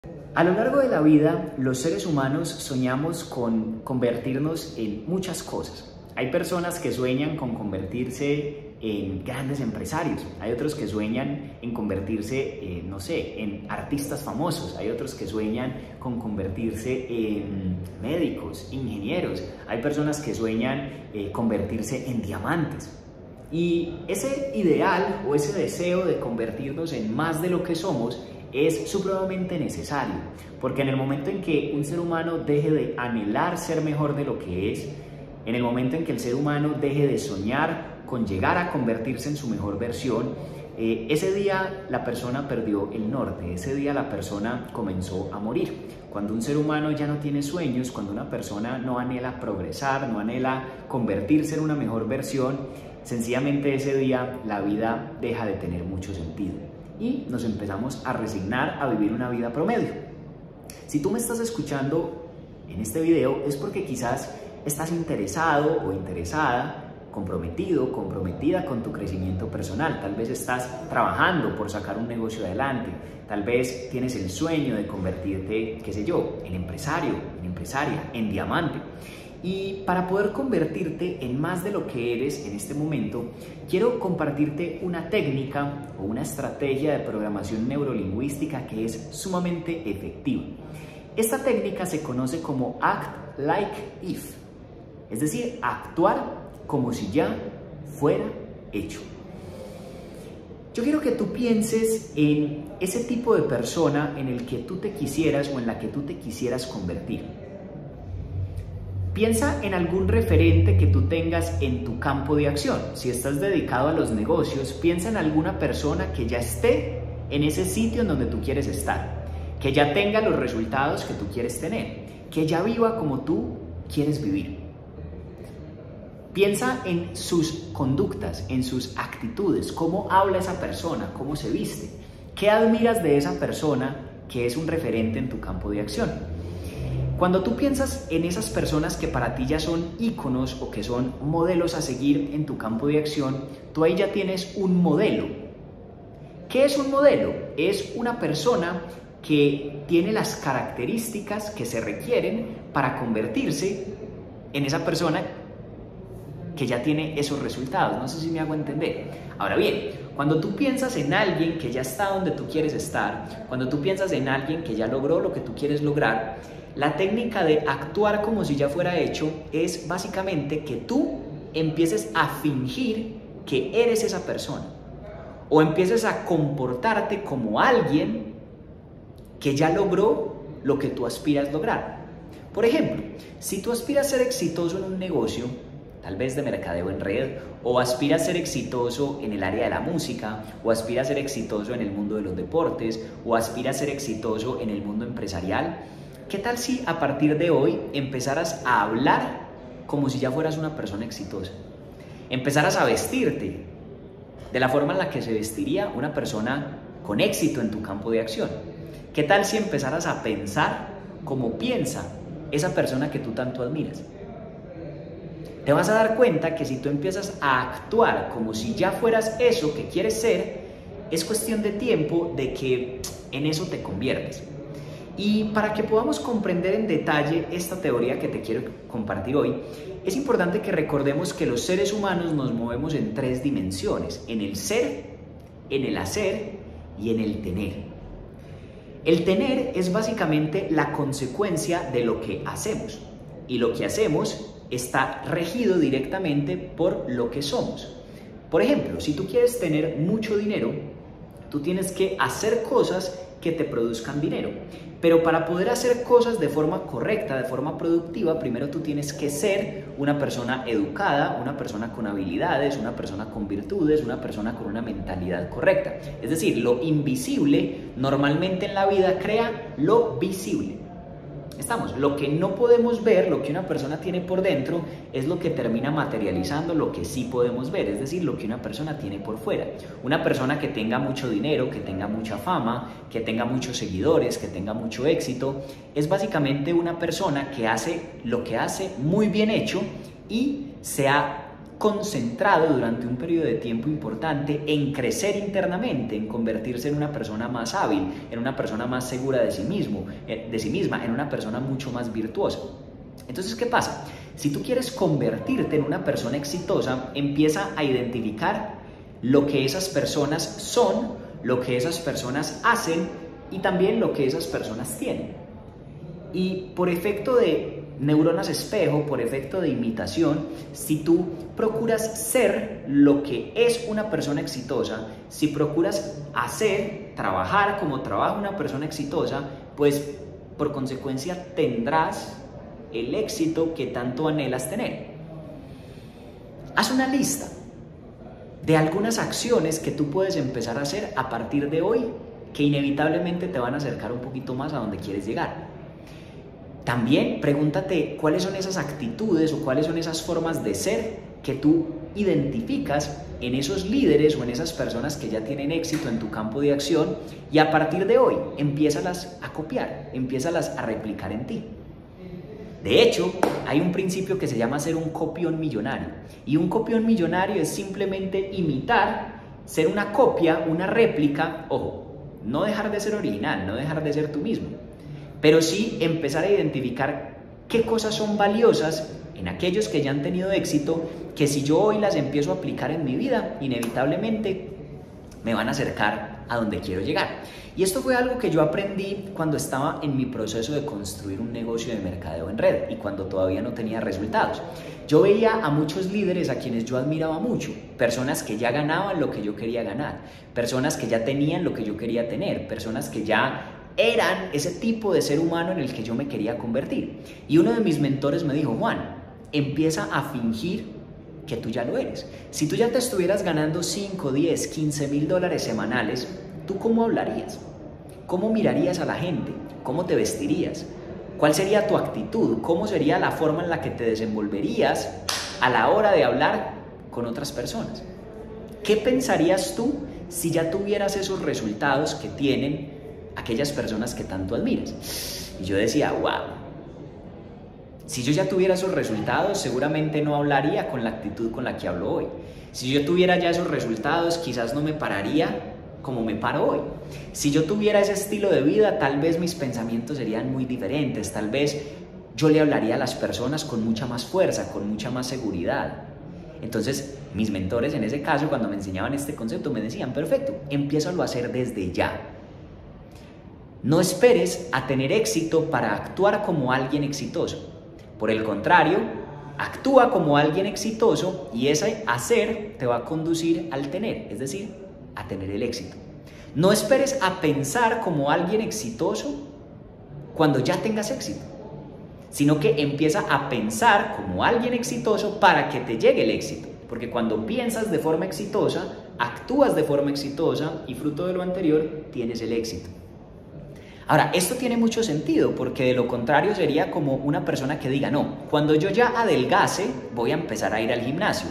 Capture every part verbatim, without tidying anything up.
A lo largo de la vida, los seres humanos soñamos con convertirnos en muchas cosas. Hay personas que sueñan con convertirse en grandes empresarios, hay otros que sueñan en convertirse, eh, no sé, en artistas famosos, hay otros que sueñan con convertirse en médicos, ingenieros, hay personas que sueñan eh, convertirse en diamantes. Y ese ideal o ese deseo de convertirnos en más de lo que somos es supremamente necesario, porque en el momento en que un ser humano deje de anhelar ser mejor de lo que es, en el momento en que el ser humano deje de soñar con llegar a convertirse en su mejor versión, eh, ese día la persona perdió el norte, ese día la persona comenzó a morir. Cuando un ser humano ya no tiene sueños, cuando una persona no anhela progresar, no anhela convertirse en una mejor versión, sencillamente ese día la vida deja de tener mucho sentido y nos empezamos a resignar a vivir una vida promedio. Si tú me estás escuchando en este video es porque quizás estás interesado o interesada, comprometido, comprometida con tu crecimiento personal. Tal vez estás trabajando por sacar un negocio adelante, tal vez tienes el sueño de convertirte, qué sé yo, en empresario, en empresaria, en diamante. Y para poder convertirte en más de lo que eres en este momento, quiero compartirte una técnica o una estrategia de programación neurolingüística que es sumamente efectiva. Esta técnica se conoce como Act Like If, es decir, actuar como si ya fuera hecho. Yo quiero que tú pienses en ese tipo de persona en el que tú te quisieras o en la que tú te quisieras convertir. Piensa en algún referente que tú tengas en tu campo de acción. Si estás dedicado a los negocios, piensa en alguna persona que ya esté en ese sitio en donde tú quieres estar, que ya tenga los resultados que tú quieres tener, que ya viva como tú quieres vivir. Piensa en sus conductas, en sus actitudes, cómo habla esa persona, cómo se viste, qué admiras de esa persona que es un referente en tu campo de acción. Cuando tú piensas en esas personas que para ti ya son íconos o que son modelos a seguir en tu campo de acción, tú ahí ya tienes un modelo. ¿Qué es un modelo? Es una persona que tiene las características que se requieren para convertirse en esa persona que ya tiene esos resultados. No sé si me hago entender. Ahora bien, cuando tú piensas en alguien que ya está donde tú quieres estar, cuando tú piensas en alguien que ya logró lo que tú quieres lograr, la técnica de actuar como si ya fuera hecho es básicamente que tú empieces a fingir que eres esa persona o empieces a comportarte como alguien que ya logró lo que tú aspiras lograr. Por ejemplo, si tú aspiras a ser exitoso en un negocio, tal vez de mercadeo en red, o aspiras a ser exitoso en el área de la música, o aspiras a ser exitoso en el mundo de los deportes, o aspiras a ser exitoso en el mundo empresarial, ¿qué tal si a partir de hoy empezaras a hablar como si ya fueras una persona exitosa? Empezaras a vestirte de la forma en la que se vestiría una persona con éxito en tu campo de acción. ¿Qué tal si empezaras a pensar como piensa esa persona que tú tanto admiras? Te vas a dar cuenta que si tú empiezas a actuar como si ya fueras eso que quieres ser, es cuestión de tiempo de que en eso te conviertes. Y para que podamos comprender en detalle esta teoría que te quiero compartir hoy, es importante que recordemos que los seres humanos nos movemos en tres dimensiones: en el ser, en el hacer y en el tener. El tener es básicamente la consecuencia de lo que hacemos, y lo que hacemos está regido directamente por lo que somos. Por ejemplo, si tú quieres tener mucho dinero, tú tienes que hacer cosas que te produzcan dinero. Pero para poder hacer cosas de forma correcta, de forma productiva, primero tú tienes que ser una persona educada, una persona con habilidades, una persona con virtudes, una persona con una mentalidad correcta. Es decir, lo invisible normalmente en la vida crea lo visible. Estamos, lo que no podemos ver, lo que una persona tiene por dentro, es lo que termina materializando lo que sí podemos ver, es decir, lo que una persona tiene por fuera. Una persona que tenga mucho dinero, que tenga mucha fama, que tenga muchos seguidores, que tenga mucho éxito, es básicamente una persona que hace lo que hace muy bien hecho y se ha concentrado durante un periodo de tiempo importante en crecer internamente, en convertirse en una persona más hábil, en una persona más segura de sí mismo, de sí misma, en una persona mucho más virtuosa. Entonces, ¿qué pasa? Si tú quieres convertirte en una persona exitosa, empieza a identificar lo que esas personas son, lo que esas personas hacen y también lo que esas personas tienen. Y por efecto de neuronas espejo, por efecto de imitación, si tú procuras ser lo que es una persona exitosa, si procuras hacer, trabajar como trabaja una persona exitosa, pues por consecuencia tendrás el éxito que tanto anhelas tener. Haz una lista de algunas acciones que tú puedes empezar a hacer a partir de hoy que inevitablemente te van a acercar un poquito más a donde quieres llegar. También pregúntate cuáles son esas actitudes o cuáles son esas formas de ser que tú identificas en esos líderes o en esas personas que ya tienen éxito en tu campo de acción y a partir de hoy empiézalas a copiar, empiézalas a replicar en ti. De hecho, hay un principio que se llama ser un copión millonario y un copión millonario es simplemente imitar, ser una copia, una réplica, ojo, no dejar de ser original, no dejar de ser tú mismo, pero sí empezar a identificar qué cosas son valiosas en aquellos que ya han tenido éxito, que si yo hoy las empiezo a aplicar en mi vida, inevitablemente me van a acercar a donde quiero llegar. Y esto fue algo que yo aprendí cuando estaba en mi proceso de construir un negocio de mercadeo en red y cuando todavía no tenía resultados. Yo veía a muchos líderes a quienes yo admiraba mucho, personas que ya ganaban lo que yo quería ganar, personas que ya tenían lo que yo quería tener, personas que ya eran ese tipo de ser humano en el que yo me quería convertir. Y uno de mis mentores me dijo: Juan, empieza a fingir que tú ya lo eres. Si tú ya te estuvieras ganando cinco, diez, quince mil dólares semanales, ¿tú cómo hablarías? ¿Cómo mirarías a la gente? ¿Cómo te vestirías? ¿Cuál sería tu actitud? ¿Cómo sería la forma en la que te desenvolverías a la hora de hablar con otras personas? ¿Qué pensarías tú si ya tuvieras esos resultados que tienen aquellas personas que tanto admiras? Y yo decía: wow, si yo ya tuviera esos resultados, seguramente no hablaría con la actitud con la que hablo hoy. Si yo tuviera ya esos resultados, quizás no me pararía como me paro hoy. Si yo tuviera ese estilo de vida, tal vez mis pensamientos serían muy diferentes, tal vez yo le hablaría a las personas con mucha más fuerza, con mucha más seguridad. Entonces, mis mentores en ese caso, cuando me enseñaban este concepto, me decían: perfecto, empiézalo a hacer desde ya. No esperes a tener éxito para actuar como alguien exitoso. Por el contrario, actúa como alguien exitoso y ese hacer te va a conducir al tener, es decir, a tener el éxito. No esperes a pensar como alguien exitoso cuando ya tengas éxito, sino que empieza a pensar como alguien exitoso para que te llegue el éxito. Porque cuando piensas de forma exitosa, actúas de forma exitosa y fruto de lo anterior tienes el éxito. Ahora, esto tiene mucho sentido porque de lo contrario sería como una persona que diga: no, cuando yo ya adelgace voy a empezar a ir al gimnasio.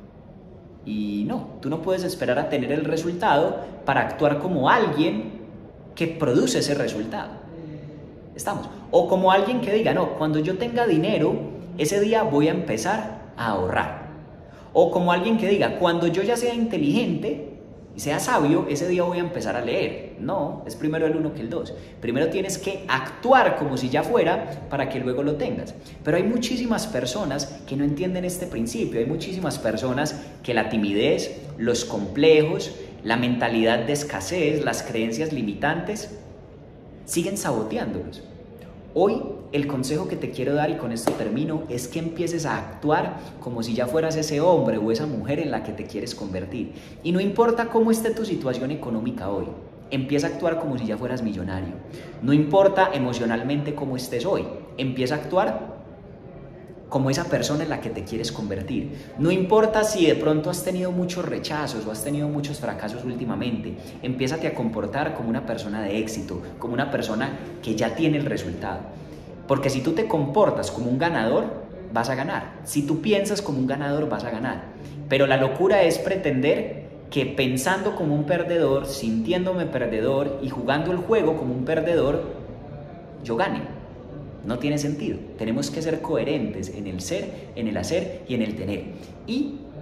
Y no, tú no puedes esperar a tener el resultado para actuar como alguien que produce ese resultado. ¿Estamos? O como alguien que diga: no, cuando yo tenga dinero, ese día voy a empezar a ahorrar. O como alguien que diga: cuando yo ya sea inteligente y sea sabio, ese día voy a empezar a leer. No, es primero el uno que el dos. Primero tienes que actuar como si ya fuera para que luego lo tengas. Pero hay muchísimas personas que no entienden este principio. Hay muchísimas personas que la timidez, los complejos, la mentalidad de escasez, las creencias limitantes siguen saboteándolos. Hoy el consejo que te quiero dar, y con esto termino, es que empieces a actuar como si ya fueras ese hombre o esa mujer en la que te quieres convertir. Y no importa cómo esté tu situación económica hoy, empieza a actuar como si ya fueras millonario. No importa emocionalmente cómo estés hoy, empieza a actuar como esa persona en la que te quieres convertir. No importa si de pronto has tenido muchos rechazos o has tenido muchos fracasos últimamente, empiézate a comportar como una persona de éxito, como una persona que ya tiene el resultado. Porque si tú te comportas como un ganador, vas a ganar. Si tú piensas como un ganador, vas a ganar. Pero la locura es pretender que pensando como un perdedor, sintiéndome perdedor y jugando el juego como un perdedor, yo gane. No tiene sentido. Tenemos que ser coherentes en el ser, en el hacer y en el tener. Y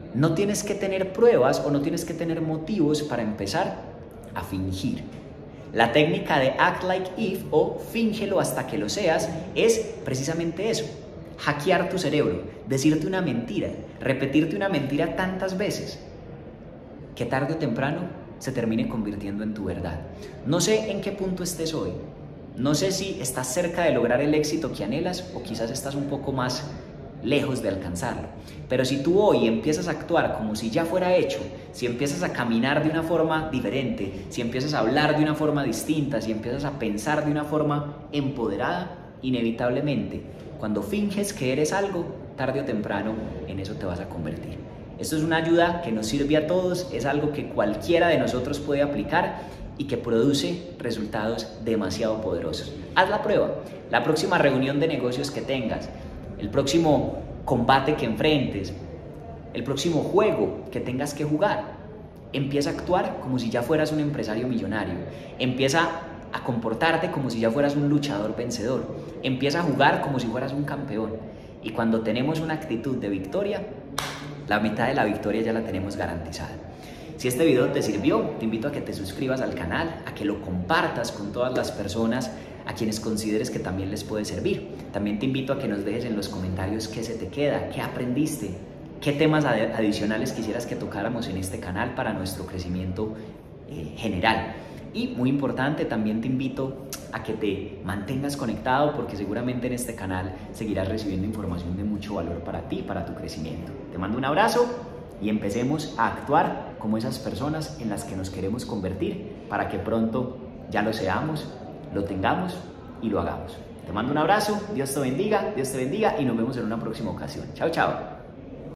No tienes que tener pruebas o no tienes que tener motivos para empezar a fingir. La técnica de act like if o fíngelo hasta que lo seas es precisamente eso. Hackear tu cerebro, decirte una mentira, repetirte una mentira tantas veces que tarde o temprano se termine convirtiendo en tu verdad. No sé en qué punto estés hoy. No sé si estás cerca de lograr el éxito que anhelas o quizás estás un poco más lejos de alcanzarlo. Pero si tú hoy empiezas a actuar como si ya fuera hecho, si empiezas a caminar de una forma diferente, si empiezas a hablar de una forma distinta, si empiezas a pensar de una forma empoderada, inevitablemente, cuando finges que eres algo, tarde o temprano en eso te vas a convertir. Esto es una ayuda que nos sirve a todos, es algo que cualquiera de nosotros puede aplicar y que produce resultados demasiado poderosos. Haz la prueba. La próxima reunión de negocios que tengas, el próximo combate que enfrentes, el próximo juego que tengas que jugar, empieza a actuar como si ya fueras un empresario millonario. Empieza a comportarte como si ya fueras un luchador vencedor. Empieza a jugar como si fueras un campeón. Y cuando tenemos una actitud de victoria, la mitad de la victoria ya la tenemos garantizada. Si este video te sirvió, te invito a que te suscribas al canal, a que lo compartas con todas las personas a quienes consideres que también les puede servir. También te invito a que nos dejes en los comentarios qué se te queda, qué aprendiste, qué temas ad- adicionales quisieras que tocáramos en este canal para nuestro crecimiento eh, general. Y muy importante, también te invito a que te mantengas conectado porque seguramente en este canal seguirás recibiendo información de mucho valor para ti, para tu crecimiento. Te mando un abrazo y empecemos a actuar como esas personas en las que nos queremos convertir para que pronto ya lo seamos, lo tengamos y lo hagamos. Te mando un abrazo, Dios te bendiga, Dios te bendiga y nos vemos en una próxima ocasión. Chao, chao.